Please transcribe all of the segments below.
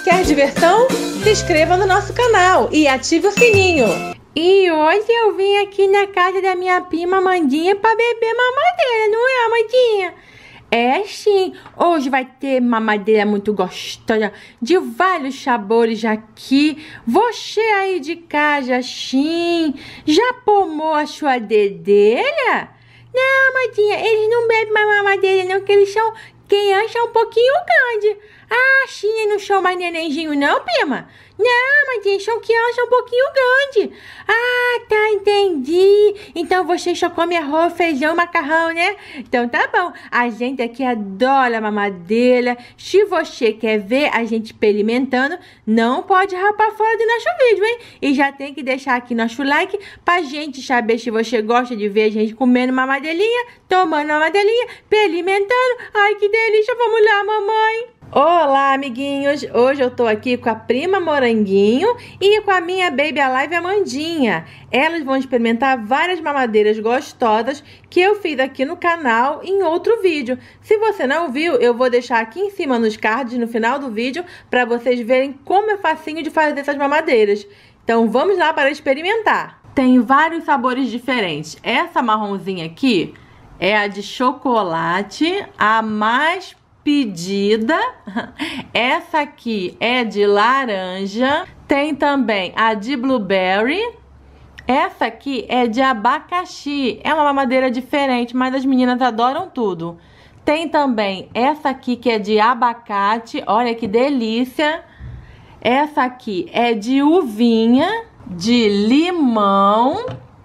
Quer diversão? Se inscreva no nosso canal e ative o sininho. E hoje eu vim aqui na casa da minha prima Amandinha para beber mamadeira, não é, Amandinha? É sim, hoje vai ter mamadeira muito gostosa, de vários sabores aqui. Você aí de casa, sim, já pomou a sua dedelha? Não, Amandinha, eles não bebem mais mamadeira não, que eles são criança um pouquinho grande. Ah, sim, não são mais nenenzinho não, prima? Não, mas eles são criança um pouquinho grande. Ah, tá, entendi. Então você só come arroz, feijão, macarrão, né? Então tá bom. A gente aqui adora mamadeira. Se você quer ver a gente experimentando, não pode rapar fora do nosso vídeo, hein? E já tem que deixar aqui nosso like pra gente saber se você gosta de ver a gente comendo mamadeirinha, tomando mamadeirinha, experimentando. Ai, que delícia. Vamos lá, mamãe. Olá, amiguinhos! Hoje eu tô aqui com a prima Moranguinho e com a minha baby alive Amandinha. Elas vão experimentar várias mamadeiras gostosas que eu fiz aqui no canal em outro vídeo. Se você não viu, eu vou deixar aqui em cima nos cards no final do vídeo para vocês verem como é facinho de fazer essas mamadeiras. Então vamos lá para experimentar. Tem vários sabores diferentes. Essa marronzinha aqui é a de chocolate, a mais pedida. Essa aqui é de laranja. Tem também a de blueberry. Essa aqui é de abacaxi. É uma mamadeira diferente, mas as meninas adoram tudo. Tem também essa aqui que é de abacate. Olha que delícia. Essa aqui é de uvinha, de limão,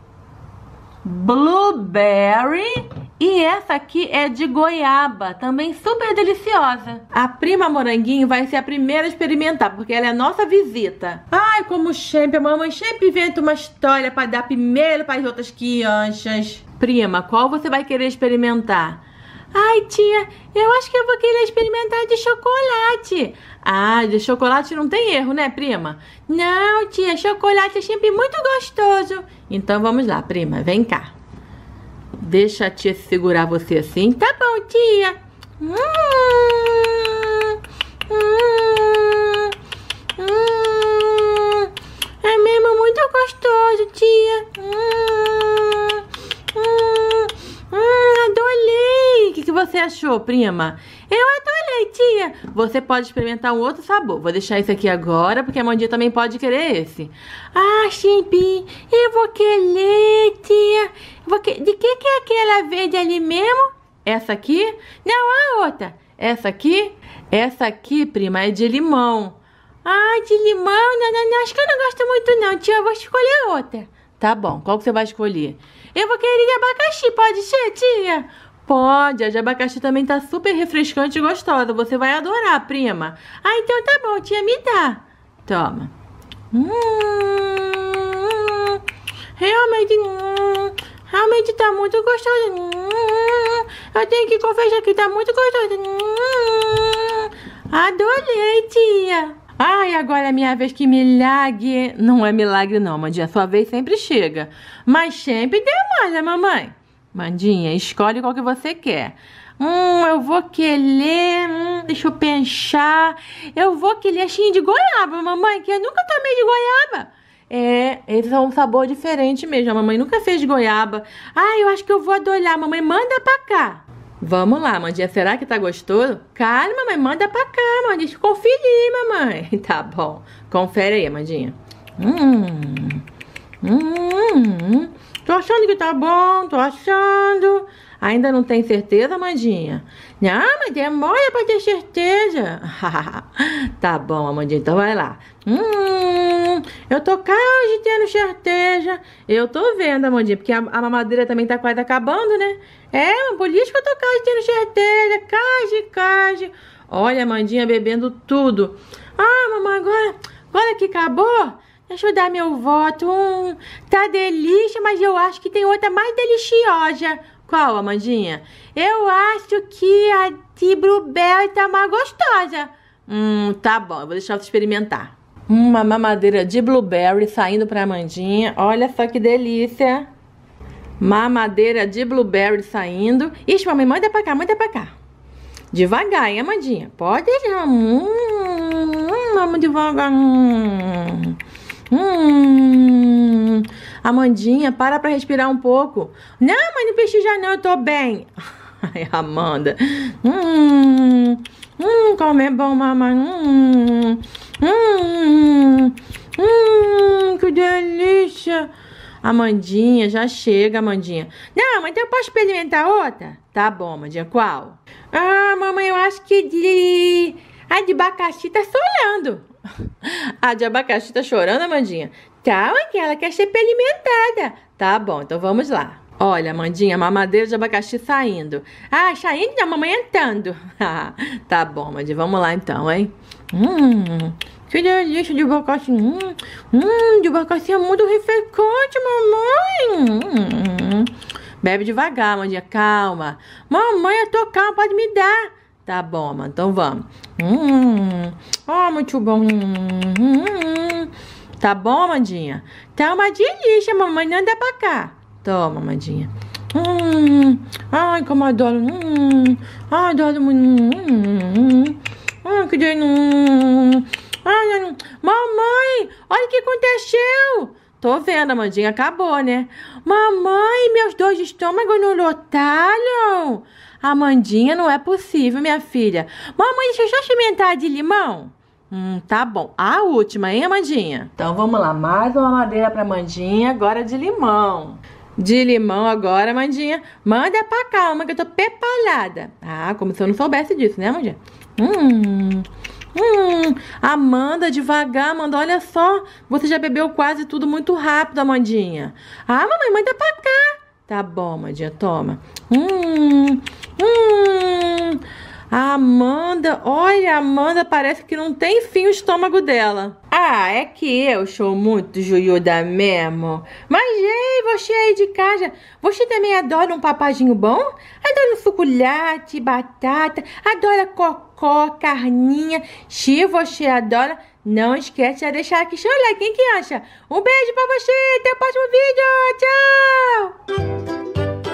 blueberry. E essa aqui é de goiaba, também super deliciosa. A prima Moranguinho vai ser a primeira a experimentar, porque ela é a nossa visita. Ai, como sempre, a mamãe sempre inventa uma história para dar primeiro para as outras crianças. Prima, qual você vai querer experimentar? Ai, tia, eu acho que eu vou querer experimentar de chocolate. Ah, de chocolate não tem erro, né, prima? Não, tia, chocolate é sempre muito gostoso. Então vamos lá, prima, vem cá. Deixa a tia segurar você assim. Tá bom, tia. É mesmo muito gostoso, tia. Adorei. O que você achou, prima? Eu adorei, tia. Você pode experimentar um outro sabor. Vou deixar esse aqui agora, porque a Mandinha também pode querer esse. Ah, Chimpim, eu vou querer, tia. De que é aquela verde ali mesmo? Essa aqui? Não, a outra. Essa aqui? Essa aqui, prima, é de limão. Ah, de limão? Não, acho que eu não gosto muito não, tia. Eu vou escolher outra. Tá bom, qual que você vai escolher? Eu vou querer de abacaxi, pode ser, tia? Pode, a de abacaxi também tá super refrescante e gostosa. Você vai adorar, prima. Ah, então tá bom, tia, me dá. Toma. Realmente tá muito gostoso. Eu tenho que confessar que tá muito gostoso. Adorei, tia. Ai, agora é minha vez, que milagre. Não é milagre não, Mandinha, sua vez sempre chega. Mas sempre demora, mamãe. Mandinha, escolhe qual que você quer. Eu vou querer... deixa eu pensar. Eu vou querer chinho de goiaba, mamãe, que eu nunca tomei de goiaba. É, esse é um sabor diferente mesmo. A mamãe nunca fez de goiaba. Ah, eu acho que eu vou adorar. Mamãe, manda pra cá. Vamos lá, Mandinha. Será que tá gostoso? Calma, mamãe. Manda pra cá, mamãe. Deixa eu conferir, mamãe. Tá bom. Confere aí, Mandinha. Tô achando que tá bom. Tô achando. Ainda não tem certeza, Mandinha? Não, mas demora pra ter certeza. Tá bom, Amandinha, então vai lá. Eu tô quase tendo certeza. Eu tô vendo, Amandinha, porque a mamadeira também tá quase acabando, né? É, por isso que eu tô quase tendo certeza. Quase. Olha, Amandinha bebendo tudo. Ah, mamãe, agora que acabou, deixa eu dar meu voto. Tá delícia, mas eu acho que tem outra mais deliciosa. Qual, Amandinha? Eu acho que a de blueberry tá mais gostosa. Tá bom, eu vou deixar você experimentar. Uma mamadeira de blueberry saindo pra Amandinha. Olha só que delícia. Mamadeira de blueberry saindo. Ixi, mamãe, manda pra cá, manda pra cá. Devagar, hein, Amandinha? Pode deixar. vamos devagar. Amandinha, para pra respirar um pouco. Não, mas não precisa não, eu tô bem. Ai, Amanda. Como é bom, mamãe. Que delícia. Amandinha, já chega, Amandinha. Não, mas então eu posso experimentar outra? Tá bom, Amandinha, qual? Ah, mamãe, eu acho que a de abacaxi tá chorando. A de abacaxi tá chorando, Amandinha? Tá, que ela quer ser experimentada. Tá bom, então vamos lá. Olha, Amandinha, mamadeira de abacaxi saindo. Ah, saindo da mamãe entrando. Tá bom, Amandinha, vamos lá então, hein? Que delícia de abacaxi. De abacaxi é muito refrescante, mamãe. Bebe devagar, Amandinha, calma. Mamãe, eu tô calma, pode me dar. Tá bom, Amanda, então vamos. Muito bom. Tá bom, Amandinha? Tá uma delícia, mamãe, não dá pra cá. Toma, Amandinha. Ai, como eu adoro. Adoro muito. Que delícia. Mamãe, olha o que aconteceu. Tô vendo, Amandinha, acabou, né? Mamãe, meus 2 estômagos não lotaram. Amandinha, não é possível, minha filha. Mamãe, deixa eu só experimentar de limão. Tá bom. A última, hein, Amandinha? Então, vamos lá. Mais uma madeira pra Amandinha, agora de limão. De limão agora, Amandinha. Manda pra calma, que eu tô preparada. Ah, como se eu não soubesse disso, né, Amandinha? Amanda, devagar, Amanda, olha só. Você já bebeu quase tudo muito rápido, Amandinha. Ah, mamãe, manda pra cá. Tá bom, Amandinha, toma. Amanda, olha, Amanda parece que não tem fim o estômago dela. Ah, é que eu sou muito joiuda mesmo. Mas, ei, você aí de casa, você também adora um papazinho bom? Adora um chocolate, batata, adora cocó, carninha. Se você adora, não esquece de deixar aqui seu like. Quem que acha? Um beijo pra você, até o próximo vídeo. Tchau!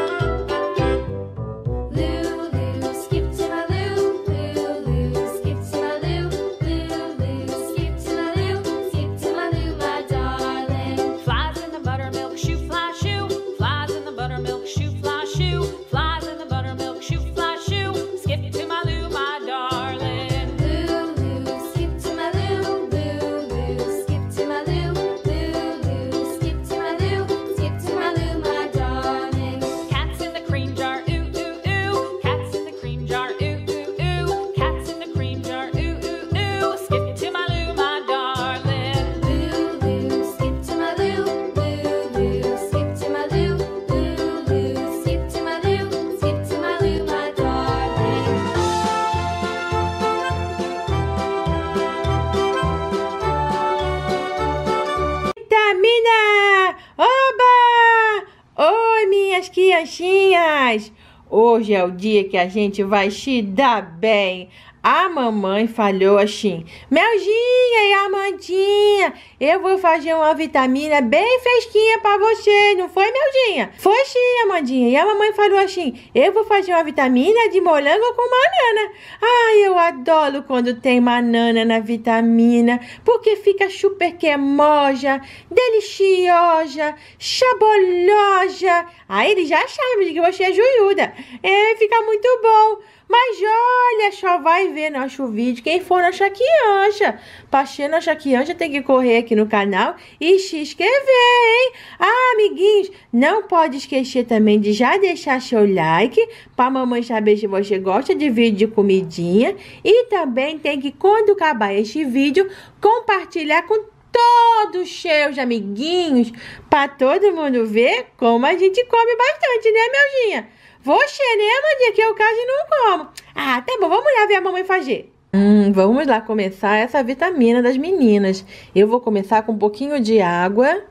Criancinhas, hoje é o dia que a gente vai se dar bem. A mamãe falou assim: Melzinha e Amandinha, eu vou fazer uma vitamina bem fresquinha pra você. Não foi, Melzinha? Foi sim, Amandinha. E a mamãe falou assim: eu vou fazer uma vitamina de morango com banana. Ai, eu adoro quando tem banana na vitamina, porque fica super cremosa, deliciosa, saborosa. Aí eles já sabem que você é joiuda. Fica muito bom. Mas olha, só vai ver nosso vídeo quem for nossa criança. Pra ser nossa criança tem que correr aqui no canal e se inscrever, hein? Ah, amiguinhos, não pode esquecer também de já deixar seu like pra mamãe saber se você gosta de vídeo de comidinha. E também tem que, quando acabar este vídeo, compartilhar com todos os seus amiguinhos pra todo mundo ver como a gente come bastante, né, Melzinha? Você, né, Amandinha, que eu quase não como. Ah, tá bom, vamos lá ver a mamãe fazer. Vamos lá começar essa vitamina das meninas. Eu vou começar com um pouquinho de água.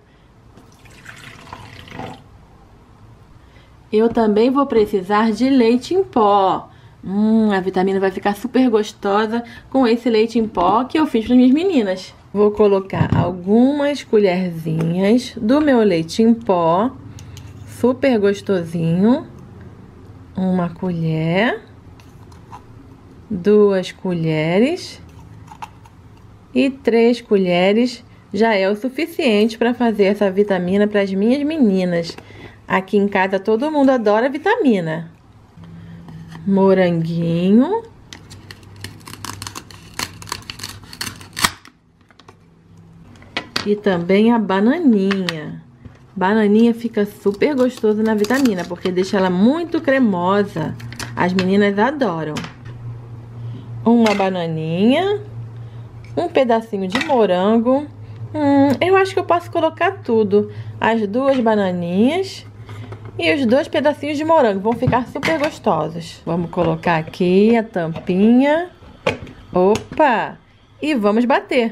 Eu também vou precisar de leite em pó. A vitamina vai ficar super gostosa com esse leite em pó que eu fiz para minhas meninas. Vou colocar algumas colherzinhas do meu leite em pó, super gostosinho. Uma colher, 2 colheres E 3 colheres já é o suficiente para fazer essa vitamina para as minhas meninas. Aqui em casa todo mundo adora vitamina. Moranguinho. E também a bananinha. Bananinha fica super gostoso na vitamina, porque deixa ela muito cremosa. As meninas adoram. Uma bananinha. Um pedacinho de morango. Eu acho que eu posso colocar tudo. As 2 bananinhas e os 2 pedacinhos de morango. Vão ficar super gostosos. Vamos colocar aqui a tampinha. Opa! E vamos bater.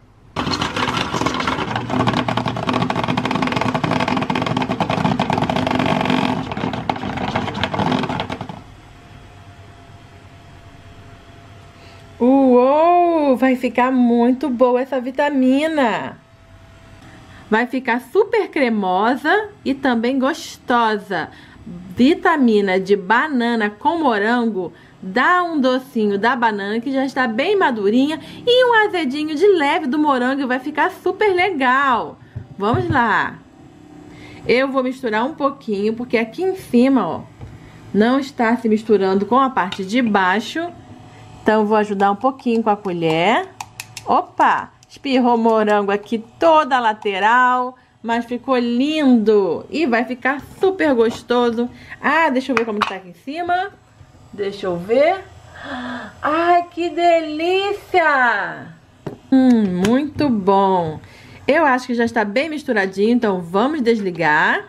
Uou! Vai ficar muito boa essa vitamina. Vai ficar super cremosa e também gostosa. Vitamina de banana com morango dá um docinho da banana que já está bem madurinha e um azedinho de leve do morango e vai ficar super legal. Vamos lá. Eu vou misturar um pouquinho porque aqui em cima, ó, não está se misturando com a parte de baixo. Então, eu vou ajudar um pouquinho com a colher. Opa! Espirrou morango aqui toda a lateral, mas ficou lindo. E vai ficar super gostoso. Ah, deixa eu ver como tá aqui em cima. Deixa eu ver. Ai, que delícia! Muito bom. Eu acho que já está bem misturadinho, então vamos desligar.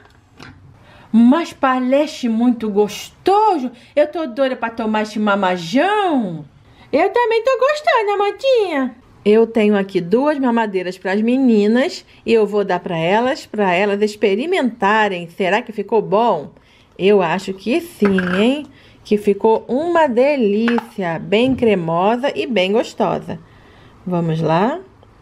Mas parece muito gostoso. Eu tô doida para tomar esse mamajão. Eu também tô gostando, Amandinha. Eu tenho aqui 2 mamadeiras para as meninas e eu vou dar para elas experimentarem. Será que ficou bom? Eu acho que sim, hein? Que ficou uma delícia, bem cremosa e bem gostosa. Vamos lá?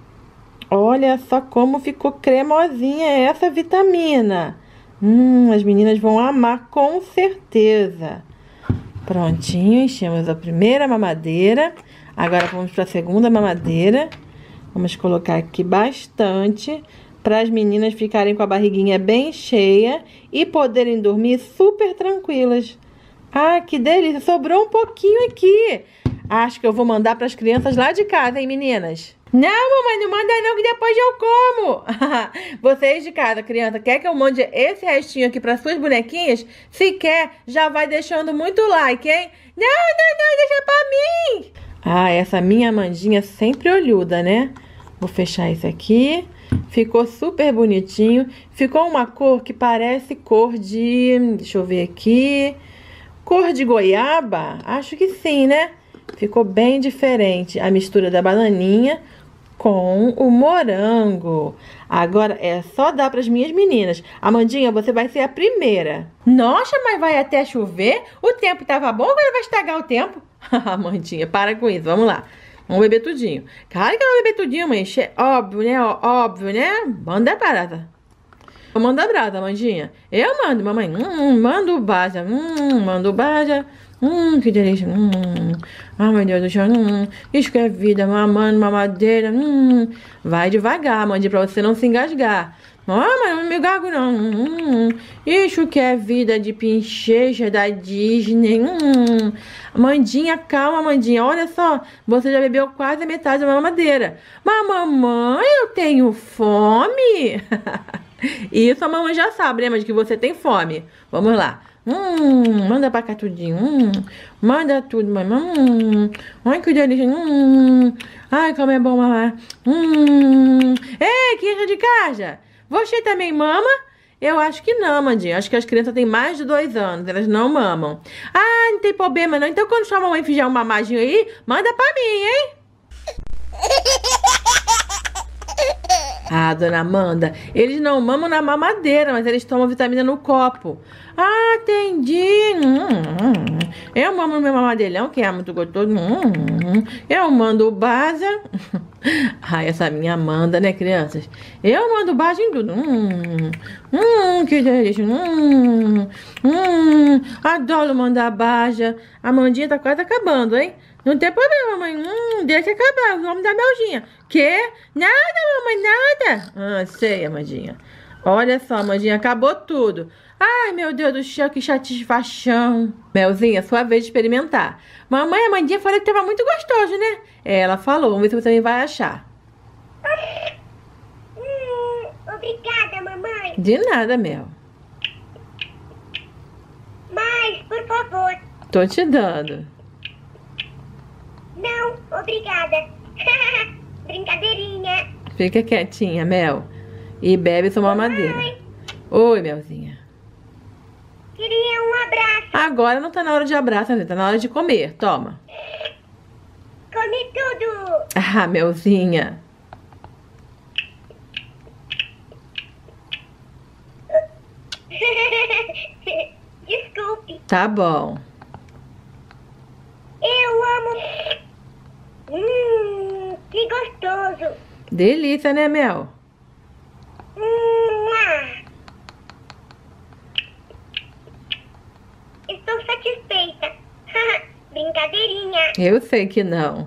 Olha só como ficou cremosinha essa vitamina. As meninas vão amar com certeza. Prontinho, enchemos a primeira mamadeira. Agora vamos para a segunda mamadeira. Vamos colocar aqui bastante para as meninas ficarem com a barriguinha bem cheia e poderem dormir super tranquilas. Ah, que delícia! Sobrou um pouquinho aqui. Acho que eu vou mandar para as crianças lá de casa, hein, meninas? Não, mamãe, não manda não, que depois eu como. Vocês de casa, criança, quer que eu mande esse restinho aqui para suas bonequinhas? Se quer, já vai deixando muito like, hein? Não, deixa pra mim. Ah, essa minha Amandinha sempre olhuda, né? Vou fechar esse aqui. Ficou super bonitinho. Ficou uma cor que parece cor de... Deixa eu ver aqui. Cor de goiaba? Acho que sim, né? Ficou bem diferente a mistura da bananinha com o morango. Agora é só dar para as minhas meninas. Amandinha, você vai ser a primeira. Nossa, mas vai até chover? O tempo estava bom, agora vai estragar o tempo? Amandinha, para com isso. Vamos lá. Vamos beber tudinho. Claro que eu vou beber tudinho, mãe. Óbvio, né? Óbvio, né? Manda barata. Eu mando a brasa, Amandinha. Eu mando, mamãe. Mando baja. Mando baja. Que delícia. Ai, meu Deus do céu. Isso que é vida. Mamando, mamadeira. Vai devagar, Amandinha, pra você não se engasgar. Mas não me gago, não. Isso que é vida de pincheja da Disney. Amandinha, calma, Amandinha. Olha só, você já bebeu quase a metade da mamadeira. Mas, mamãe, eu tenho fome. Isso a mamãe já sabe, né? Mas que você tem fome. Vamos lá. Manda pra cá tudinho. Manda tudo, mãe. Ai, que delícia. Ai, como é bom mamar. Ei, criança de casa. Você também mama? Eu acho que não, Mandinha. Acho que as crianças têm mais de 2 anos. Elas não mamam. Ah, não tem problema não. Então quando sua mamãe fizer um mamadinho aí, manda pra mim, hein? Ah, dona Amanda, eles não mamam na mamadeira, mas eles tomam vitamina no copo. Ah, entendi. Eu mamo no meu mamadeirão, que é muito gostoso. Eu mando base. Ai, essa minha Amanda, né, crianças? Eu mando base em tudo. Que delícia. Adoro mandar baja. A Amandinha tá quase acabando, hein? Não tem problema, mamãe. Deixa acabar. Vamos dar Meldinha. Quê? Nada, mamãe, nada. Ah, sei, Amandinha. Olha só, Amandinha, acabou tudo. Ai, meu Deus do céu, que satisfação. Melzinha, sua vez de experimentar. Mamãe, a Amandinha falou que tava muito gostoso, né? Ela falou. Vamos ver se você também vai achar. Obrigada, mamãe. De nada, Mel. Mais, por favor. Tô te dando. Não, obrigada. Brincadeirinha. Fica quietinha, Mel. E bebe sua mamadeira. Oi, Melzinha. Queria um abraço. Agora não tá na hora de abraço, né? Tá na hora de comer. Toma. Come tudo. Ah, Melzinha. Desculpe. Tá bom. Eu amo. Que gostoso. Delícia, né, Mel? Estou satisfeita. Brincadeirinha. Eu sei que não.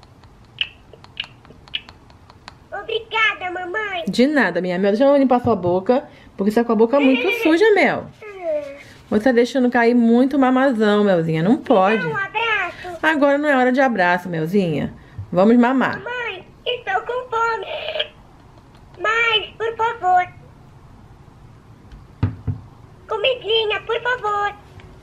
Obrigada, mamãe. De nada, minha Mel. Deixa eu limpar sua boca, porque você tá com a boca muito suja, Mel. Você tá deixando cair muito mamazão, Melzinha. Não pode. Um abraço. Agora não é hora de abraço, Melzinha. Vamos mamar. Mãe, estou com fome. Mais, por favor. Comidinha, por favor.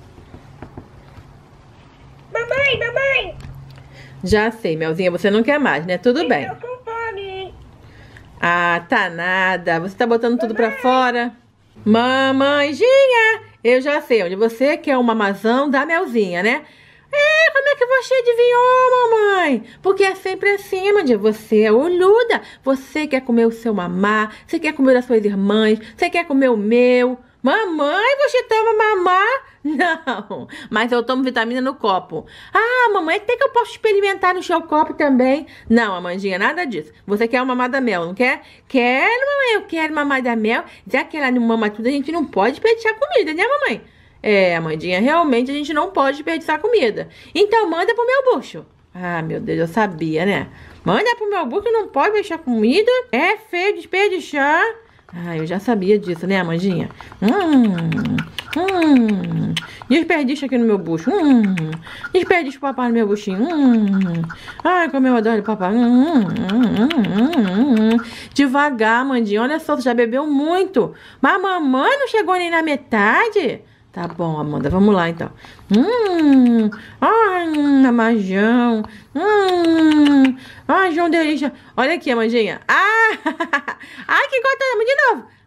Mamãe. Já sei, Melzinha, você não quer mais, né? Tudo bem. Estou com fome. Ah, tá nada. Você tá botando tudo pra fora. Mamãezinha, eu já sei onde você quer um mamazão da Melzinha, né? É, como é que você adivinhou, mamãe? Porque é sempre assim, Mandia. Você é olhuda. Você quer comer o seu mamá, você quer comer as suas irmãs, você quer comer o meu. Mamãe, você toma mamá? Não, mas eu tomo vitamina no copo. Ah, mamãe, até que eu posso experimentar no seu copo também. Não, Amandinha, nada disso. Você quer uma mamar da Mel, não quer? Quero, mamãe, eu quero mamar da Mel. Já que ela não mama tudo, a gente não pode desperdiçar comida, né, mamãe? É, Amandinha, realmente a gente não pode desperdiçar comida. Então manda pro meu bucho. Ah, meu Deus, eu sabia, né? Manda pro meu bucho, não pode deixar comida. É feio desperdiçar. Ah, eu já sabia disso, né, Amandinha? Desperdício aqui no meu bucho. Desperdício o papai no meu buchinho. Ai, como eu adoro papai. Devagar, Amandinha. Olha só, você já bebeu muito. Mas a mamãe não chegou nem na metade. Tá bom, Amanda, vamos lá então. Ai, Amajão. Ai, João delícia. Olha aqui, Amandinha. Ai, que gostoso. De novo.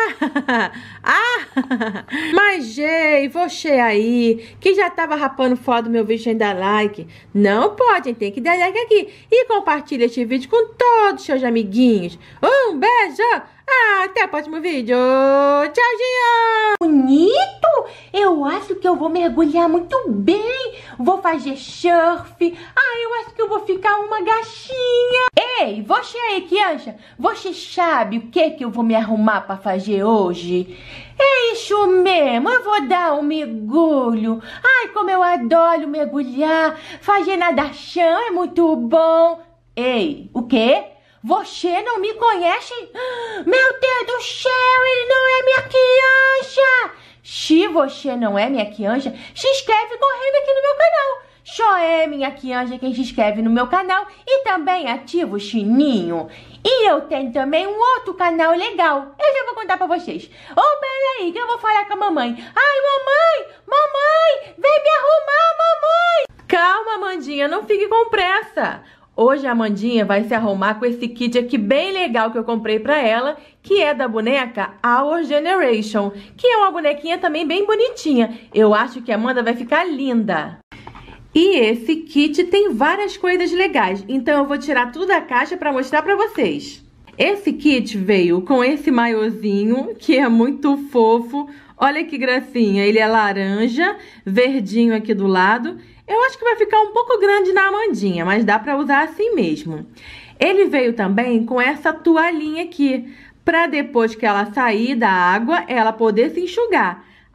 Mas, Jay, você aí, que já tava rapando foto do meu vídeo sem dar like. Não pode, tem que dar like aqui. E compartilha este vídeo com todos os seus amiguinhos. Um beijo. Até o próximo vídeo. Tchauzinho. Bonito! Eu acho que eu vou mergulhar muito bem. Vou fazer surf. Eu acho que eu vou ficar uma gatinha. Ei, você aí que acha? Você sabe o que eu vou me arrumar pra fazer hoje? É isso mesmo, eu vou dar um mergulho. Ai, como eu adoro mergulhar. Fazer natação é muito bom. Ei, o quê? Você não me conhece? Meu Deus do céu, ele não é minha criança! Se você não é minha criança, se inscreve correndo aqui no meu canal. Só é minha criança quem se inscreve no meu canal e também ativa o sininho. E eu tenho também um outro canal legal. Eu já vou contar pra vocês. Peraí, que eu vou falar com a mamãe. Ai, mamãe, vem me arrumar, mamãe. Calma, Amandinha, não fique com pressa. Hoje a Amandinha vai se arrumar com esse kit aqui bem legal que eu comprei pra ela, que é da boneca Our Generation, que é uma bonequinha também bem bonitinha. Eu acho que a Amanda vai ficar linda. E esse kit tem várias coisas legais, então eu vou tirar tudo da caixa pra mostrar pra vocês. Esse kit veio com esse maiozinho, que é muito fofo. Olha que gracinha, ele é laranja, verdinho aqui do lado. Eu acho que vai ficar um pouco grande na Amandinha, mas dá pra usar assim mesmo. Ele veio também com essa toalhinha aqui, pra depois que ela sair da água, ela poder se enxugar.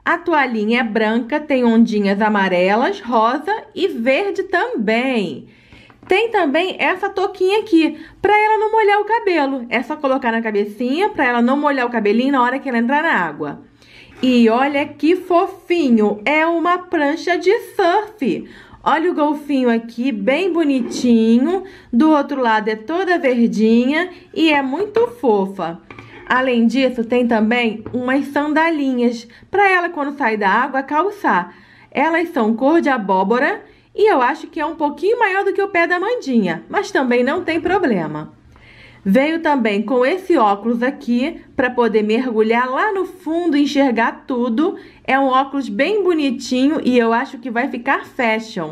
A toalhinha é branca, tem ondinhas amarelas, rosa e verde também. Tem também essa touquinha aqui, para ela não molhar o cabelo. É só colocar na cabecinha, para ela não molhar o cabelinho na hora que ela entrar na água. E olha que fofinho, é uma prancha de surf. Olha o golfinho aqui, bem bonitinho. Do outro lado é toda verdinha e é muito fofa. Além disso, tem também umas sandalinhas para ela, quando sair da água, calçar. Elas são cor de abóbora e eu acho que é um pouquinho maior do que o pé da Amandinha, mas também não tem problema. Veio também com esse óculos aqui para poder mergulhar lá no fundo e enxergar tudo. É um óculos bem bonitinho e eu acho que vai ficar fashion.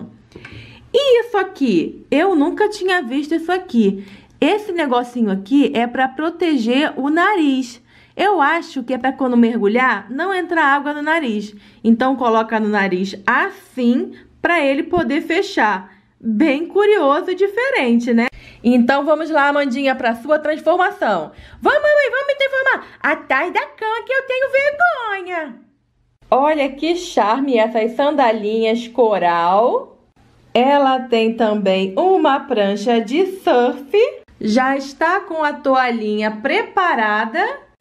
E isso aqui? Eu nunca tinha visto isso aqui. Esse negocinho aqui é para proteger o nariz. Eu acho que é para quando mergulhar não entrar água no nariz. Então coloca no nariz assim para ele poder fechar. Bem curioso e diferente, né? Então vamos lá, Amandinha, para sua transformação. Vamos, mamãe, vamos me transformar atrás da cama que eu tenho vergonha. Olha que charme essas sandalinhas coral. Ela tem também uma prancha de surf. Já está com a toalhinha preparada.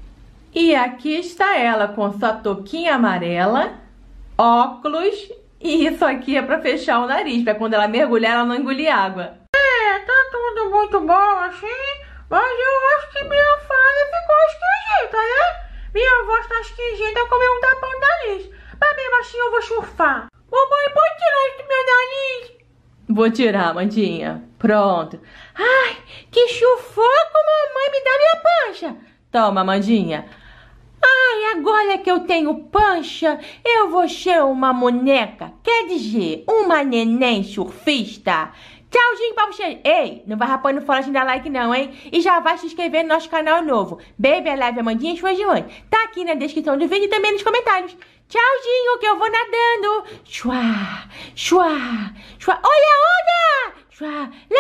E aqui está ela com sua touquinha amarela, óculos. E isso aqui é para fechar o nariz, para quando ela mergulhar, ela não engolir água. Tá tudo muito bom assim, mas eu acho que minha fala ficou esquisita, né? Minha voz tá esquisita como um tapão no nariz. Mas mesmo assim eu vou surfar. Mamãe, pode tirar isso do meu nariz? Vou tirar, Amandinha. Pronto. Ai, que sufoco, mamãe, me dá minha pancha. Toma, Amandinha. Ai, agora que eu tenho pancha, eu vou ser uma boneca. Quer dizer, uma neném surfista. Tchauzinho pra vocês. Ei, não vai rapando fora sem dar like não, hein? E já vai se inscrever no nosso canal novo. Baby Alive Amandinha e suas irmãs. Tá aqui na descrição do vídeo e também nos comentários. Tchauzinho, que eu vou nadando. Chua, chua, chua. Olha a onda! Chua.